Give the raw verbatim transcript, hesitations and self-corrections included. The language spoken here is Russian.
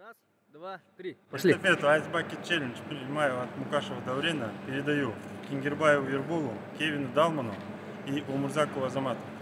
Раз, два, три. Пошли. Эстафету Ice Bucket Challenge принимаю от Мукашева Даурена, передаю Кингербаеву Ербулу, Кевину Далману и Умурзакову Азамату.